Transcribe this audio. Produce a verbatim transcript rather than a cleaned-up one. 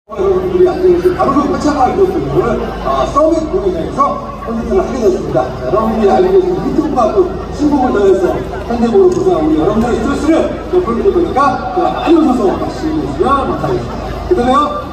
여러분들이 앉아계신 바로 그 포차가 되었습니다. 오늘 어, 서밋 공연장에서 콘서트를 하게 되었습니다. 자, 여러분들이 알고 계신 히트곡과 또 신곡을 더해서 현대적으로 구성한 우리 여러분들의 스트레스를 풀어드릴 거니까 많이 오셔서 같이 해주시면 감사하겠습니다. 그다음에요.